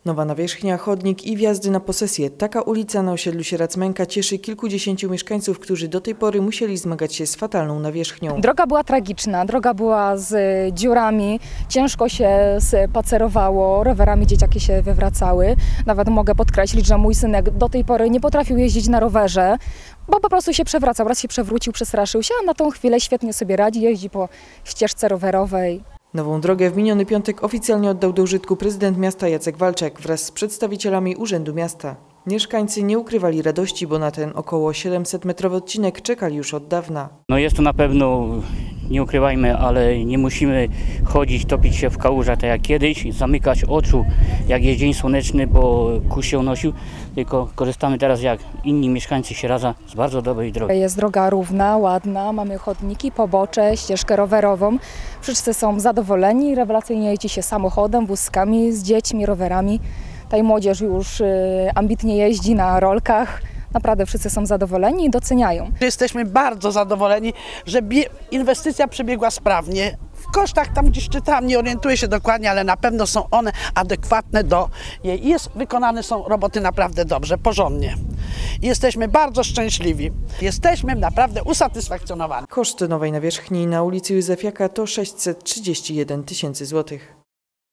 Nowa nawierzchnia, chodnik i wjazdy na posesję. Taka ulica na osiedlu Sieradzmenka cieszy kilkudziesięciu mieszkańców, którzy do tej pory musieli zmagać się z fatalną nawierzchnią. Droga była tragiczna, droga była z dziurami, ciężko się spacerowało, rowerami dzieciaki się wywracały. Nawet mogę podkreślić, że mój synek do tej pory nie potrafił jeździć na rowerze, bo po prostu się przewracał. Raz się przewrócił, przestraszył się, a na tą chwilę świetnie sobie radzi, jeździ po ścieżce rowerowej. Nową drogę w miniony piątek oficjalnie oddał do użytku prezydent miasta Jacek Walczak wraz z przedstawicielami Urzędu Miasta. Mieszkańcy nie ukrywali radości, bo na ten około 700-metrowy odcinek czekali już od dawna. No jest to na pewno, nie ukrywajmy, ale nie musimy chodzić, topić się w kałużach tak jak kiedyś, zamykać oczu jak jest dzień słoneczny, bo kurz się unosił, tylko korzystamy teraz jak inni mieszkańcy Sieradza z bardzo dobrej drogi. Jest droga równa, ładna, mamy chodniki, pobocze, ścieżkę rowerową. Wszyscy są zadowoleni, rewelacyjnie jeździ się samochodem, wózkami, z dziećmi, rowerami. Tutaj młodzież już ambitnie jeździ na rolkach. Naprawdę wszyscy są zadowoleni i doceniają. Jesteśmy bardzo zadowoleni, że inwestycja przebiegła sprawnie. W kosztach tam gdzieś czytałam, nie orientuję się dokładnie, ale na pewno są one adekwatne do jej. Wykonane są roboty naprawdę dobrze, porządnie. Jesteśmy bardzo szczęśliwi. Jesteśmy naprawdę usatysfakcjonowani. Koszt nowej nawierzchni na ulicy Józefiaka to 631 000 złotych.